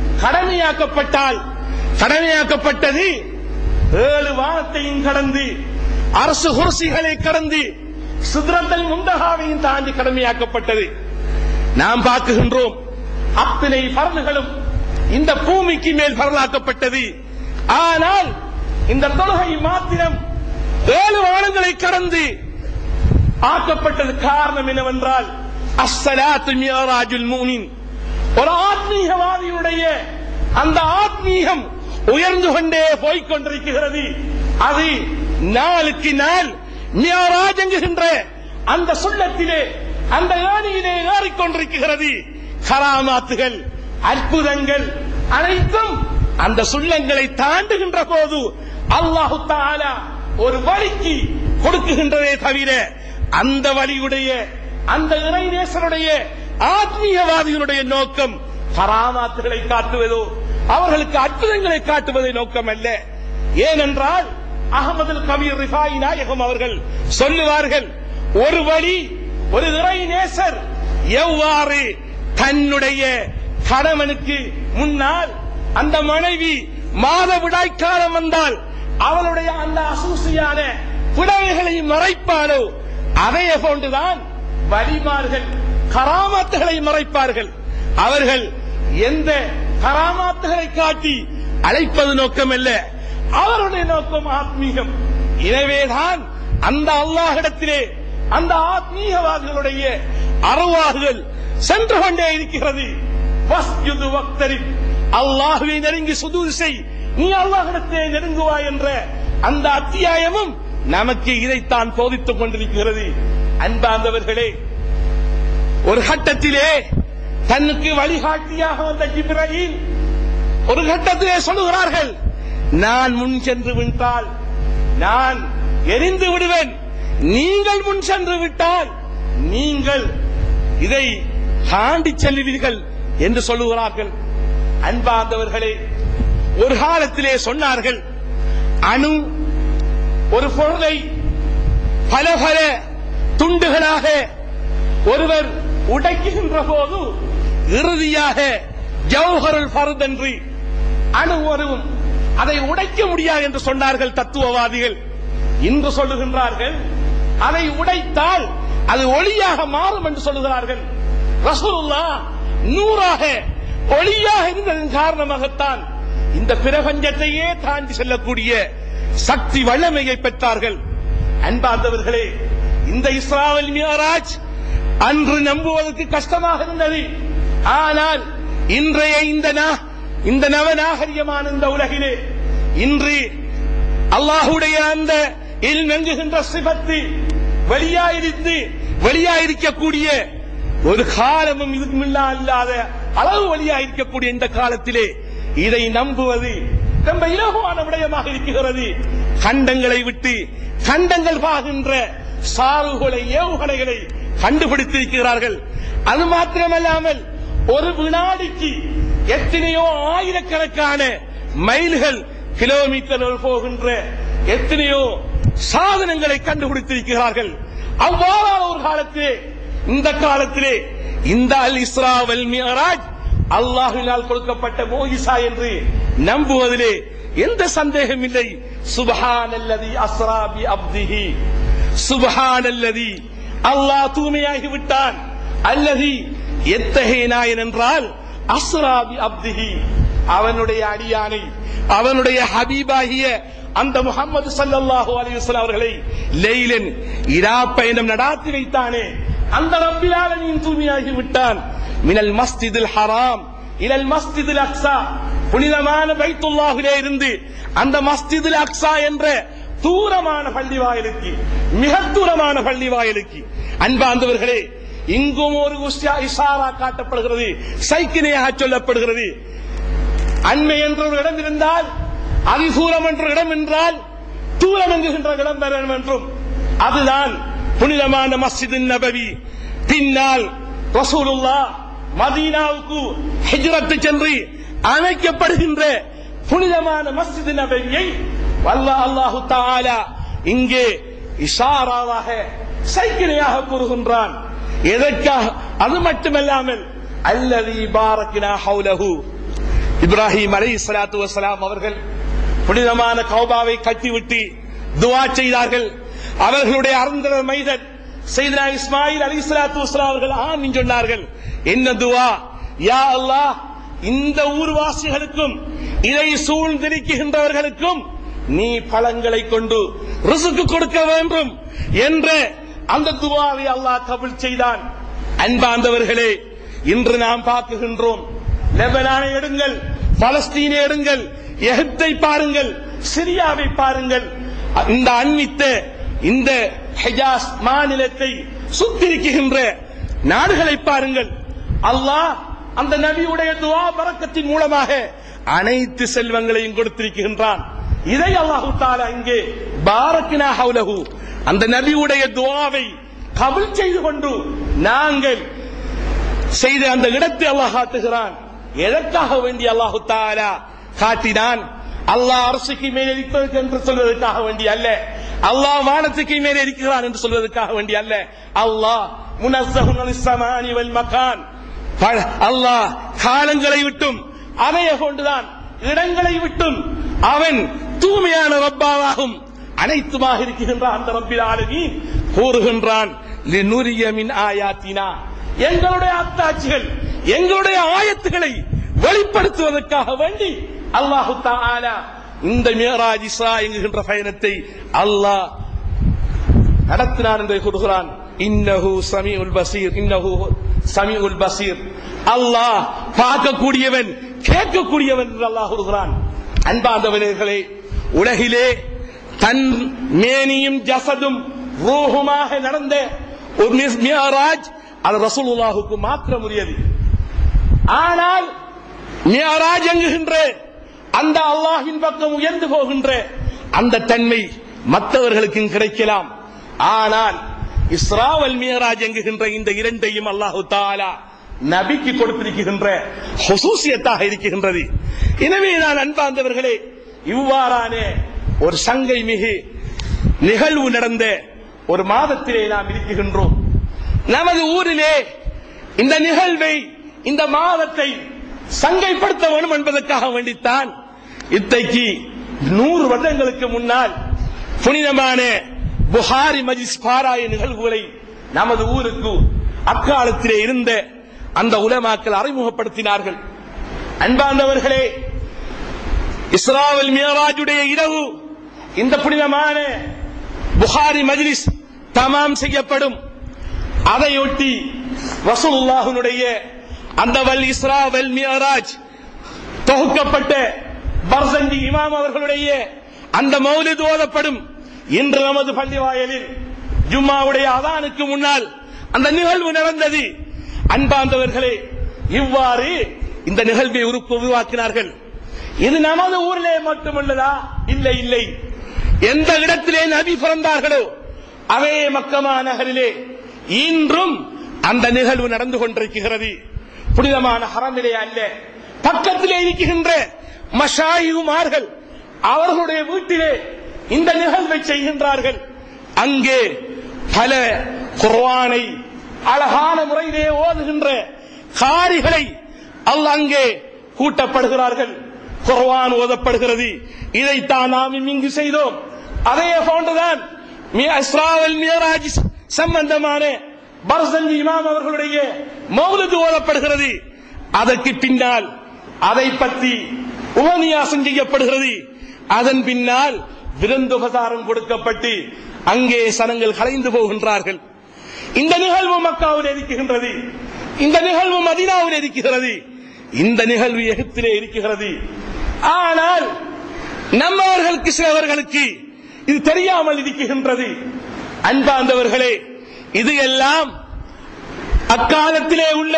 கடமையாக்கப்பட்டது 7 வானத்தையும் கடந்து, அரசு குர்சிகளை கடந்து, சித்ரத்துல் முன்தஹாவையும் தாண்டி கடமையாக்கப்பட்டது. நாம் பார்க்கின்றோம், அத்தனை பரல்களும் இந்த பூமிக்கு மேல் பரலாக்கப்பட்டது. ஆனால் இந்த தொழுகை மாத்திரம் 7 வானங்களை கடந்து ஆக்கப்பட்டது. காரணம் என்னவென்றால், அஸ்ஸலாத்து மிஅராஜுல் முஃமின், ஒரு ஆத்மீகவாதியுடைய அந்த ஆத்மீகம் உயர்ந்து கொண்டே போய்க் கொண்டிருக்கிறது. அது நாளுக்கு நாள் மிஅராஜ் என்கின்ற அந்த சுள்ளத்திலே, அந்த ஏணியிலே ஏறிக்கொண்டிருக்கிறது. கராமாத்துகள், அற்புதங்கள் அனைத்தும் அந்த சுள்ளங்களை தாண்டுகின்ற போது அல்லாஹு தஆலா ஒரு வழிக்கு கொடுக்குகின்றதே தவிர, அந்த வழியுடைய, அந்த இறைநேசருடைய ஆத்மீகவாதிகளுடைய நோக்கம் கராமாத்துகளை காட்டுவதோ அவர்களுக்கு அற்புதங்களை காட்டுவதை நோக்கம் அல்ல. ஏனென்றால் அஹ்மதுல் கபீர் ரிஃபாயி நாயகம் அவர்கள் சொல்லுவார்கள், ஒரு வழி, ஒரு இறைநேசர் எவ்வாறு தன்னுடைய கணவனுக்கு முன்னால் அந்த மனைவி மாதவிடாய் காலம் வந்தால் அவளுடைய அந்த அசூசியான புடவைகளை மறைப்பாளோ, அதே போன்றுதான் வலிமார்கள் கராமாத்துகளை மறைப்பார்கள். அவர்கள் எந்த கராமாத்துகளை காட்டி அழைப்பது நோக்கம் அல்ல, அவருடைய நோக்கம் ஆத்மீகம். எனவேதான் அந்த அல்லாஹ்விடத்திலே அந்த ஆத்மீகவாதிகளுடைய அருவாகுகள் சென்று கொண்டே இருக்கிறது. வஸ்ஜுது வக்தரிப், அல்லாஹ்வை நெருங்கி சுஜூத் செய், நீ அல்லாஹ்விடத்திலே நெருங்குவாய் என்ற அந்த அத்தியாயமும் நமக்கு இதைத்தான் போதித்துக் கொண்டிருக்கிறது. அன்பார்ந்தவர்களே, ஒரு கட்டத்திலே தன்னுக்கு வழிகாட்டியாக வந்த ஜிப்ரீல் ஒரு கட்டத்திலே சொல்லுகிறார்கள், நான் முன் சென்று விட்டால் நான் எரிந்து விடுவேன், நீங்கள் முன் சென்று விட்டால் நீங்கள் இதை தாண்டி செல்லுவீர்கள் என்று சொல்லுகிறார்கள். அன்பார்ந்தவர்களே, ஒரு காலத்திலே சொன்னார்கள், அணு ஒரு பொருளை பல பல துண்டுகளாக ஒருவர் உடைக்குகின்ற போது இறுதியாக ஜௌஹருல் ஃபர்த் என்று அணு ஒருவும் அதை உடைக்க முடியாது என்று சொன்னார்கள் தத்துவவாதிகள். இன்று சொல்லுகின்றார்கள், அதை உடைத்தால் அது ஒளியாக மாறும் என்று சொல்லுகிறார்கள். ரசூலுல்லாஹ் நூறாக ஒளியாக இருந்ததன் காரணமாகத்தான் இந்த பிரபஞ்சத்தையே தாண்டி செல்லக்கூடிய சக்தி வல்லமையை பெற்றார்கள். அன்பார்ந்தவர்களே, இந்த இஸ்ரா வல் மிஅராஜ் அன்று நம்புவதற்கு கஷ்டமாக இருந்தது. ஆனால் இன்றைய இந்த நவநாகரிகமான இந்த உலகிலே இன்று அல்லாஹுடைய அந்த என்கின்ற சிபத்து வெளியாயிருக்கக்கூடிய ஒரு காலமும் இதுக்கும் இல்லாத அளவு வெளியாயிருக்கக்கூடிய இந்த காலத்திலே இதை நம்புவது ரொம்ப இலகுவான விடயமாக இருக்கிறது. கண்டங்களை விட்டு கண்டங்கள் பாகின்ற சாறுகளை ஏவுகணைகளை கண்டுபிடித்திருக்கிறார்கள். அது மாத்திரமல்லாமல் ஒரு வினாடிக்கு எத்தனையோ ஆயிரக்கணக்கான மைல்கள் கிலோமீட்டர்கள் போகின்ற எத்தனையோ சாதனங்களை கண்டுபிடித்திருக்கிறார்கள். அவ்வாறான ஒரு காலத்திலே இந்த காலத்திலே இந்த அல் இஸ்ரா வல் மிஅராஜ் அல்லாஹ்வினால் கொடுக்கப்பட்ட மோஜிசா என்று நம்புவதிலே எந்த சந்தேகம் இல்லை. சுப்ஹானல்லதி அஸ்ரா பி அப்திஹி, சுப்ஹானல்லதி அல்லாஹ் தூய்மையாகி விட்டான். அல்லதி எத்தகைய நாயன் என்றால் அஸ்ரா பி அப்திஹி, அவனுடைய அடியானை அவனுடைய ஹபீபாகிய அந்த முஹம்மது ஸல்லல்லாஹு அலைஹி வஸல்லம் அவர்களை லைலன் இரா பயணம் நடாத்தி வைத்தானே அந்த ரப்பில் ஆலமீன் தூய்மையாகி விட்டான். மினல் மஸ்ஜிதுல் ஹராம் இலல் மஸ்ஜிதுல் அக்ஸா, புனிதமான பைத்துல்லாஹிலே இருந்து அந்த மஸ்ஜிதுல் அக்ஸா என்ற தூரமான பள்ளி வாயிலுக்கு, மிக தூரமான பள்ளி வாயிலுக்கு. அன்பார்ந்தவர்களே, இங்கும் ஒரு இஷாரா காட்டப்படுகிறது, சைக்கிணையாக சொல்லப்படுகிறது. அண்மை என்ற ஒரு இடம் இருந்தால், அதிதூரம் என்ற இடம் என்றால் தூரம் என்கின்ற இடம் வரும் என்றும், அதுதான் புனிதமான மஸ்ஜித் நபவி. பின்னால் ரசூலுல்லாஹ் மதீனாவுக்கு ஹிஜ்ரத் சென்று அமைக்கப்படுகின்ற புனிதமான மஸ்ஜித் நபவியை அல்லாஹ் தஆலா இங்கே இஷாராவாக சைக்கிணையாக கூறுகின்றான். எதற்காக? அது மட்டுமல்லாமல் அல்லதி பாரக்னா ஹவுலஹு, இப்ராஹிம் அலைஹிஸ்ஸலாத்து வஸ்ஸலாம் அவர்கள் புனிதமான கௌபாவை கட்டிவிட்டு துஆ செய்தார்கள். அவர்களுடைய அருந்தர மைதன் சையதுனா இஸ்மாயில் அலைஹிஸ்ஸலாத்து வஸ்ஸலாம் அவர்கள் ஆமீன் சொன்னார்கள். என்ன துஆ? யா அல்லாஹ், இந்த ஊர்வாசிகளுக்கும் இதை சூழ்ந்திருக்கின்றவர்களுக்கும் நீ பழங்களை கொண்டு ரிஸ்க் கொடுக்க வேண்டும் என்ற அந்த துஆவை அல்லாஹ் கபூல் செய்தான். அன்பார்ந்தவர்களே, இன்று நாம் பார்க்கின்றோம், லெபனானை எடுங்கள், பலஸ்தீனை எடுங்கள், எகிப்தை பாருங்கள், சிரியாவை பாருங்கள், இந்த அண்மித்த இந்த ஹிஜாஸ் மாநிலத்தை சுத்திருக்கின்ற நாடுகளை பாருங்கள். அல்லாஹ் அந்த நபியுடைய துஆ பரக்கத்தின் மூலமாக அனைத்து செல்வங்களையும் கொடுத்திருக்கின்றான். இதை அல்லாஹ் தஆலா இங்கே பாரக்னா ஹவுலஹு, அந்த நபியுடைய துஆவை கபூல் செய்து கொண்டு நாங்கள் செய்த அந்த இடத்தை அல்லாஹ் காட்டுகிறான். எதற்காக வேண்டி அல்லாஹ் தஆலா காட்டினான்? அல்லாஹ் அரசுக்கு மேலே இருக்கிறது என்று சொல்வதற்காக வேண்டி அல்ல, அல்லாஹ் வானத்துக்கு மேலே இருக்கிறான் என்று சொல்வதற்காக வேண்டி அல்ல. அல்லாஹ் முனஸ்ஸஹுன் அனிஸ் ஸமானி வல் மகான், அல்லாஹ் காலங்களை விட்டும் அமைய கொண்டுதான், இடங்களை விட்டும் அவன் தூய்மையான ரப்பாவாகும் அனைத்துமாக இருக்கின்ற அந்த ரப்பில் ஆலமீன் கூறுகின்றான், லினுரிய மின் ஆயாத்தினா, எங்களுடைய அத்தாட்சிகள், எங்களுடைய ஆயத்துகளை வெளிப்படுத்துவதற்காக வேண்டி அல்லாஹு தஆலா இந்த மிஅராஜ் இஸ்ரா என்கின்ற பயணத்தை அல்லாஹ் நடத்தினான் என்று கூறுகிறான். இன்னஹு ஸமீஉல் பஸீர், இன்னஹு ஸமீஉல் பஸீர், அல்லாஹ் பார்க்கக்கூடியவன், கேட்கக்கூடியவன் என்று அல்லாஹ் கூறுகிறான். அன்பார்ந்தவர்களே, உலகிலே தன் மேனியும் ஜஸதும் ரூஹுமாக நடந்த ஒரு மிஅராஜ் அது ரசூலுல்லாஹுக்கு மாத்திரம் உரியது. ஆனால் மிஅராஜ் என்கின்ற அந்த அல்லாஹ்வின் பக்கம் உயர்ந்து போகின்ற அந்த தன்மை மற்றவர்களுக்கும் கிடைக்கலாம். ஆனால் இஸ்ரா வல் மிஅராஜ் என்கின்ற இந்த இரண்டையும் அல்லாஹ் தஆலா நபிக்கு கொடுத்திருக்கின்ற ஹுசூசியத்தாக இருக்கின்றது. எனவே நான் அன்பார்ந்தவர்களே, இவ்வாறான ஒரு சங்கை மிகு நிகழ்வு நடந்த ஒரு மாதத்திலே நாம் இருக்கின்றோம். நமது ஊரிலே இந்த நிகழ்வை, இந்த மாதத்தை சங்கைப்படுத்த வேண்டும் என்பதற்காக வேண்டித்தான் இத்தைக்கு 100 வருடங்களுக்கு முன்னால் புனிதமான புகாரி மஜ்லிஸ் பாராய நிகழ்வுகளை நமது ஊருக்கு அக்காலத்திலே இருந்த அந்த உலமாக்கள் அறிமுகப்படுத்தினார்கள். அன்பார்ந்தவர்களே, இஸ்ரா வல் மிஅராஜுடைய இரவு இந்த புனிதமான புகாரி மஜ்லிஸ் தமாம் செய்யப்படும். அதையொட்டி ரசூலுல்லாஹ்வுடைய அந்த வல் இஸ்ரா வல் மிஅராஜ் தொகுக்கப்பட்ட பர்ஸந்தி இமாம் அவர்களுடைய அந்த மௌலித் ஓதப்படும். இன்று நமது பள்ளி வாயிலில் ஜும்மாவுடைய அதானுக்கு முன்னால் அந்த நிகழ்வு நடந்தது. அன்பார்ந்தவர்களே, இவ்வாறு இந்த நிகழ்வை உருவாக்கினார்கள். இது நமது ஊரிலே மட்டுமல்லதா? இல்லை இல்லை. எந்த இடத்திலே நபி பிறந்தார்களோ அதே மக்கமா நகரிலே இன்றும் அந்த நிகழ்வு நடந்து கொண்டிருக்கிறது. புனிதமான ஹரமிலே அல்ல, பக்கத்திலே இருக்கின்ற மஷாயிகுமார்கள் அவர்களுடைய வீட்டிலே இந்த நிகழ்வை செய்கின்றார்கள். அங்கே பல குர்ஆனை அழகான முறையிலே ஓதுகின்ற காரிகளை அல்லாஹ் அங்கே கூட்டப்படுகிறார்கள். குர்ஆன் ஓதப்படுகிறது. இதைத்தான் நாம் இங்கு செய்தோம். அதே போன்றுதான் இஸ்ரா வல் மிஅராஜ் சம்பந்தமான பர்ஸந்தி இமாம் அவர்களுடைய மௌலித் ஓதப்படுகிறது. அதற்கு பின்னால் அதை பற்றி உபன்யாசம் செய்யப்படுகிறது. அதன் பின்னால் விருந்துபசாரம் கொடுக்கப்பட்டு அங்கே சனங்கள் கலைந்து போகின்றார்கள். இந்த நிகழ்வு மக்காவில் இருக்கின்றது, இந்த நிகழ்வு மதீனாவில் இருக்கிறது, இந்த நிகழ்வு எகிப்திலே இருக்கிறது. ஆனால் நம்மவர்களுக்கு சிலவர்களுக்கு இது தெரியாமல் இருக்கின்றது. அன்பார்ந்தவர்களே, இது எல்லாம் அக்காலத்திலே உள்ள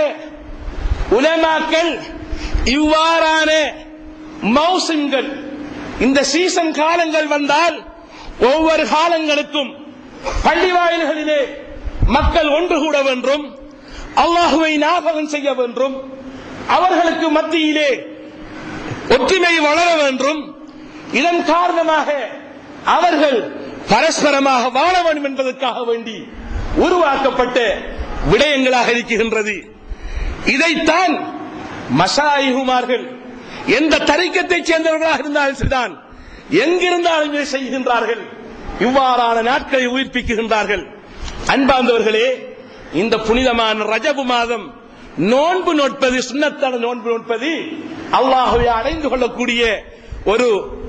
உலமாக்கள் இவ்வாறான மௌசிம்கள், இந்த சீசன் காலங்கள் வந்தால் ஒவ்வொரு காலங்களுக்கும் பள்ளி வாயில்களிலே மக்கள் ஒன்று கூட வென்றும் அல்லாஹுவை ஞாபகம் செய்ய வென்றும் அவர்களுக்கு மத்தியிலே ஒற்றுமை வளர வேண்டும். இதன் காரணமாக அவர்கள் பரஸ்பரமாக வாழ வேண்டும் என்பதற்காக வேண்டி உருவாக்கப்பட்ட விடயங்களாக இருக்கின்றது. இதைத்தான் மஷாயிகுமார்கள் எந்த தரிக்கத்தைச் சேர்ந்தவர்களாக இருந்தாலும் சரிதான், எங்கிருந்தாலும் செய்கின்றார்கள். இவ்வாறான நாட்களை உயிர்ப்பிக்கின்றார்கள். அன்பார்ந்தவர்களே, இந்த புனிதமான ரஜபு மாதம் நோன்பு நோட்பது, சுன்னத்தான நோன்பு நோட்பது அல்லாஹ்வை அடைந்து கொள்ளக்கூடிய ஒரு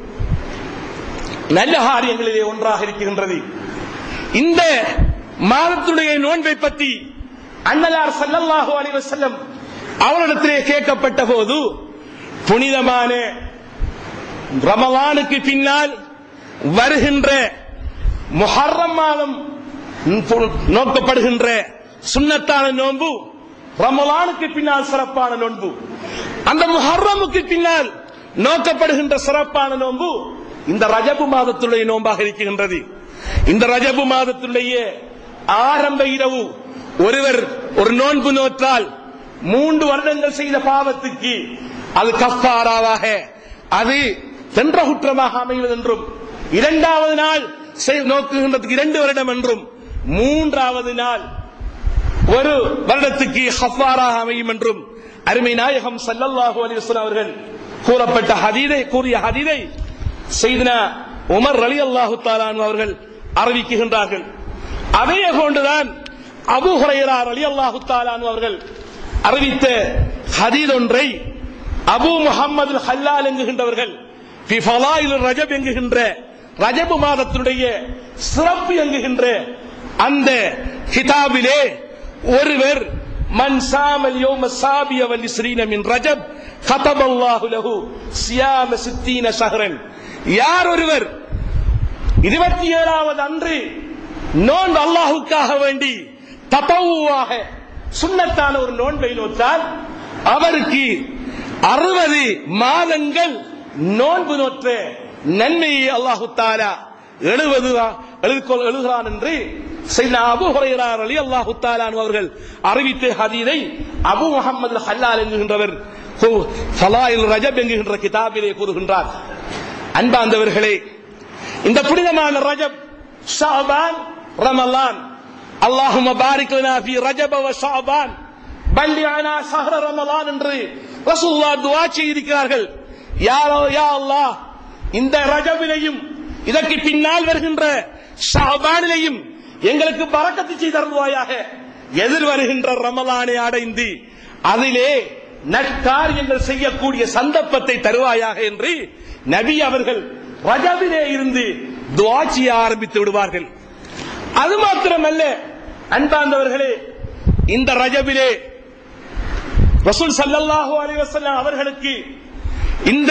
நல்ல காரியங்களிலே ஒன்றாக இருக்கின்றது. இந்த மாதத்துடைய நோன்பை பற்றி அன்னலார் ஸல்லல்லாஹு அலைஹி வஸல்லம் அவரிடத்திலே கேட்கப்பட்ட போது, புனிதமான ரமலானுக்கு பின்னால் வருகின்ற முஹர்ரம் மாதம் நோக்கப்படுகின்ற சுன்னத்தான நோன்பு ரமலானுக்கு பின்னால் சிறப்பான நோன்பு, அந்த முஹர்ரமுக்கு பின்னால் நோக்கப்படுகின்ற சிறப்பான நோன்பு இந்த ரஜபு மாதத்துடைய நோன்பாக இருக்கின்றது. இந்த ரஜபு மாதத்துடைய ஆரம்ப இரவு ஒருவர் ஒரு நோன்பு நோற்றால் 3 வருடங்கள் செய்த பாவத்துக்கு அது கஃபாராவாக, அது சென்ற குற்றமாக அமைவதென்றும், 2வது நாள் நோக்குகின்றதுக்கு 2 வருடம் என்றும், 3வது நாள் 1 வருடத்துக்கு கஃபாராக அமையும் என்றும் அருமை நாயகம் ஸல்லல்லாஹு அலைஹி வஸல்லம் அவர்கள் கூறப்பட்ட கூறிய ஹதீஸை சையதுனா உமர் ரலியல்லாஹு தஆலா அன்ஹு அவர்கள் அறிவிக்கின்றார்கள். அதே போன்றுதான் அபூ ஹுரைரா ரலியல்லாஹு தஆலா அன்ஹு அவர்கள் அறிவித்த ஹதீஸ் ஒன்றை அபூ முஹம்மது அல்-ஹல்லால் என்கின்றவர்கள் ஃபி ஃபலாயில் ரஜப் என்கின்ற ரஜப் மாதத்துடைய சிறப்பு என்கின்ற அந்த கிதாபிலே ஒருவர் மன் சாமல் யௌம ஸாபிய வல் இஸ்ரீன மின் ரஜப் கதபல்லாஹு லஹு சியாம 60 ஷஹ்ரன், யார் ஒருவர் 27வது அன்று நோன்பு அல்லாஹ்வுக்காக வேண்டி ததவ்வுவாக சுன்னத்தான ஒரு நோன்பை நோற்றால் அவருக்கு 60 மாதங்கள் நோன்பு நோற்ற நன்மையை அல்லாஹு தஆலா எழுதுகிறான் என்று சையதுனா அபூ ஹுரைரா ரலியல்லாஹு தஆலா அன்ஹு அவர்கள் அறிவித்த ஹதீஸை அபூ முஹம்மது அல்-ஹல்லால் என்கின்றவர் ஃபலாயில் ரஜப் என்கின்ற கிதாபிலே கூறுகின்றார். அன்பார்ந்தவர்களே, இந்த புனிதமான ரஜப், ஷஅபான், ரமலான், அல்லாஹும்ம பாரிக் லனா ஃபீ ரஜப வ ஷஅபான் பல்லிஅனா ஷஹ்ர ரமலான் என்று ரசூலுல்லாஹ் துஆ செய்திருக்கிறார்கள். யா அல்லாஹ், இந்த ரஜபிலையும் இதற்கு பின்னால் வருகின்ற ஷஅபானிலையும் எங்களுக்கு பரக்கத்து செய்து தருவாயாக. எதிர் வருகின்ற ரமலானை அடைந்து அதிலே நற்காரியங்கள் செய்யக்கூடிய சந்தர்ப்பத்தை தருவாயாக என்று நபி அவர்கள் ரஜபிலே இருந்து துஆ செய்ய ஆரம்பித்து விடுவார்கள். அது மாத்திரமல்ல அன்பார்ந்தவர்களே, இந்த ரஜபிலே ரசூல் ஸல்லல்லாஹு அலைஹி வஸல்லம் அவர்களுக்கு இந்த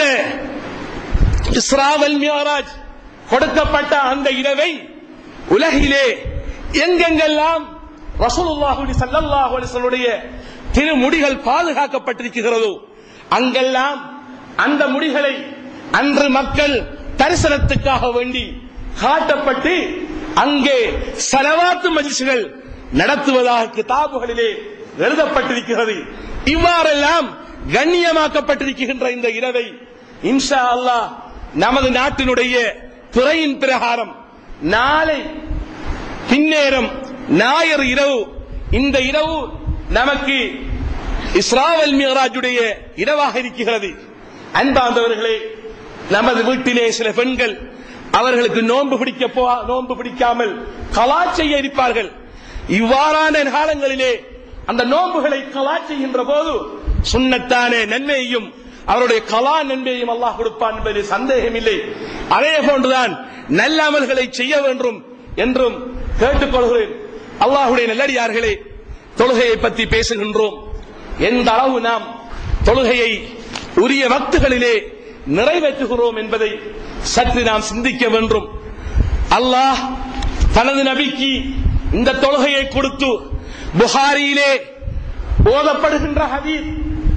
இஸ்ரா வல் மிஅராஜ் கொடுக்கப்பட்ட அந்த இரவை உலகிலே எங்கெங்கெல்லாம் ரசூலுல்லாஹி ஸல்லல்லாஹு அலைஹி வஸல்லம் திருமுடிகள் பாதுகாக்கப்பட்டிருக்கிறதோ அங்கெல்லாம் அந்த முடிகளை அன்று மக்கள் தரிசனத்துக்காக வேண்டி காட்டப்பட்டு அங்கே ஸலவாத் மஜ்லிஸ்கள் நடத்துவதாக கிதாபுகளிலே எழுதப்பட்டிருக்கிறது. இவ்வாறெல்லாம் கண்ணியமாக்கப்பட்டிருக்கின்ற இந்த இரவை இன்ஷா அல்லாஹ் நமது நாட்டினுடைய துறையின் பிரகாரம் நாளை பின்னேரம் ஞாயிறு இரவு, இந்த இரவு நமக்கு இஸ்ரா வல் மிஅராஜுடைய இரவாக இருக்கிறது. அன்பார்ந்தவர்களே, நமது வீட்டிலே சில பெண்கள் அவர்களுக்கு நோன்பு பிடிக்காமல் கலா செய்ய இருப்பார்கள். இவ்வாறான காலங்களிலே அந்த நோன்புகளை கலா செய்கின்ற போது சுன்னத்தான நன்மையையும் அவருடைய கலா நன்மையையும் அல்லாஹ் கொடுப்பான் என்பதில் சந்தேகம் இல்லை. அதே போன்றுதான் நல்ல அமல்களை செய்ய வேண்டும் என்றும் கேட்டுக்கொள்கிறேன். அல்லாஹுடைய நல்லடியார்களே, தொழுகையை பற்றி பேசுகின்றோம். எந்த அளவு நாம் தொழுகையை உரிய வக்துகளிலே நிறைவேற்றுகிறோம் என்பதை சற்று நாம் சிந்திக்க வேண்டும். அல்லாஹ் தனது நபிக்கு இந்த தொழுகையை கொடுத்து புகாரியிலே ஓதப்படுகின்ற ஹதீஸ்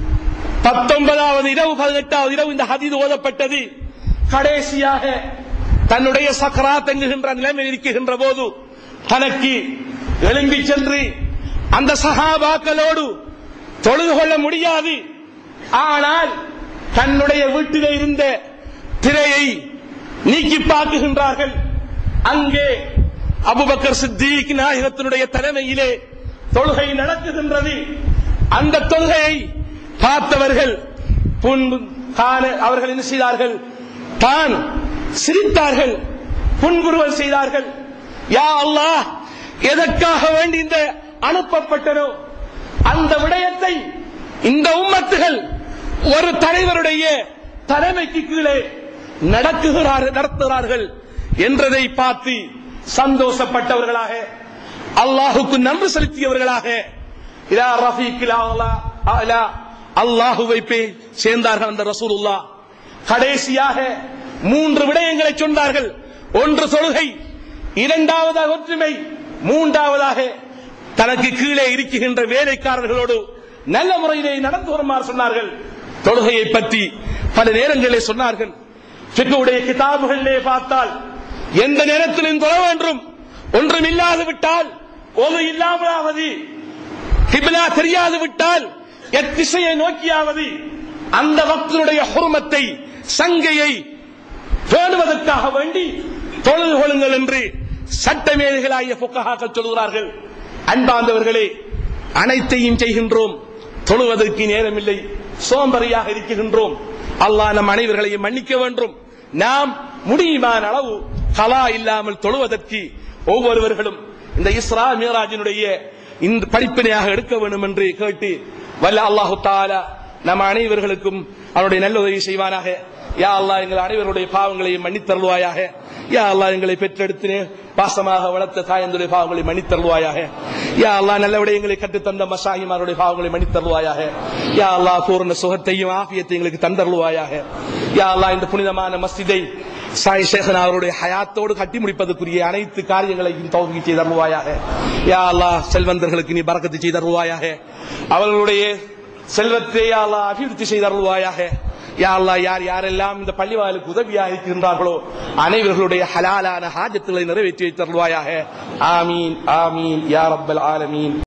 19வது இரவு 18வது இரவு இந்த ஹதீஸ் ஓதப்பட்டது. கடைசியாக தன்னுடைய சக்கராத் என்கின்ற நிலைமை இருக்கின்ற போது தனக்கு எழும்பி சென்று அந்த சஹாபாக்களோடு தொழுது கொள்ள முடியாது. ஆனால் தன்னுடைய வீட்டிலே இருந்த திரையை நீக்கி பார்க்குகின்றார்கள். அங்கே அபூபக்கர் சித்தீக் நாயகத்தினுடைய தலைமையிலே தொழுகை நடக்குகின்றது. அந்த தொழுகையை பார்த்தவர்கள் அவர்கள் என்ன செய்தார்கள்? தான் சிரித்தார்கள், புன்முறுவல் செய்தார்கள். யா அல்லாஹ், எதற்காக வேண்டி இந்த அனுப்பப்பட்டனோ அந்த விடயத்தை இந்த உம்மத்துகள் ஒரு தலைவருடைய தலைமைக்கு கீழே நடத்துகிறார்கள் என்றதை பார்த்து சந்தோஷப்பட்டவர்களாக, அல்லாஹுக்கு நன்றி செலுத்தியவர்களாக இலா ரஃபீக்கில் அலா அல்லாஹுவை சேர்ந்தார்கள் அந்த ரசூலுல்லாஹ். கடைசியாக 3 விடயங்களை சொன்னார்கள். ஒன்று தொழுகை, இரண்டாவதாக ஒற்றுமை, மூன்றாவதாக தனக்கு கீழே இருக்கின்ற வேலைக்காரர்களோடு நல்ல முறையிலே நடந்து வருமாறு சொன்னார்கள். தொழுகையை பற்றி பல நேரங்களிலே சொன்னார்கள். ஃபிக்ஹுடைய கிதாபுகளிலே பார்த்தால் எந்த நேரத்திலும் தொழ வேண்டும், ஒன்றும் இல்லாது விட்டால் ஒது இல்லாமலாவது, கிப்லா தெரியாது விட்டால் எத்திசையை நோக்கியாவது, அந்த வக்தினுடைய ஹுர்மத்தை சங்கையை பேணுவதற்காக வேண்டி தொழுது கொள்ளுங்கள் என்று சட்டமேதைகளாகிய ஃபுகஹாக்கள் சொல்கிறார்கள். அன்பார்ந்தவர்களே, அனைத்தையும் செய்கின்றோம், தொழுவதற்கு நேரமில்லை, சோம்பறியாக இருக்கின்றோம். அல்லாஹ் நம் அனைவர்களையும் மன்னிக்க வேண்டும். நாம் முடியுமான அளவு கலா இல்லாமல் தொழுவதற்கு ஒவ்வொருவர்களும் இந்த இஸ்ரா மிஅராஜினுடைய இந்த படிப்பினையாக எடுக்க வேண்டும் என்று கேட்டு வல்ல அல்லாஹு தஆலா நம் அனைவர்களுக்கும் அவருடைய நல்ல உதவி செய்வானாக. யா அல்லாஹ், எங்கள் அனைவருடைய பாவங்களையும் மன்னித்தருள்வாயாக. யா அல்லாஹ், எங்களை பெற்றெடுத்து பாசமாக வளர்த்த தாயந்துடைய பாவங்களை மன்னித்தருள்வாயாக. யா அல்லாஹ், நல்ல விடயங்களை கற்றுத்தந்த மஷாயிமாருடைய பாவங்களை மன்னித்தருள்வாயாக. யா அல்லாஹ், பூர்ண சுகத்தையும் ஆஃபியத்தையும் எங்களுக்கு தந்தருள்வாயாக. யா அல்லாஹ், இந்த புனிதமான மஸ்ஜிதை சாய் ஷேഖனா அவருடைய ஹயாத்தோடு கட்டி முடிப்பதற்குரிய அனைத்து காரியங்களையும் தௌஃபீக் செய்து தருவாயாக. யா அல்லாஹ், செல்வந்தர்களுக்கு நீ பரக்கத்து செய்து தருவாயாக. அவர்களுடைய செல்வத்தை யா அல்லாஹ் அபிவிருத்தி செய்து தருவாயாக. யா அல்லாஹ், யார் யாரெல்லாம் இந்த பள்ளிவாயலுக்கு உதவியாக இருக்கின்றார்களோ அனைவர்களுடைய ஹலாலான ஹாஜத்துகளை நிறைவேற்றி தருவாயாக. ஆமீன் ஆமீன் யா ரப்பல் ஆலமீன்.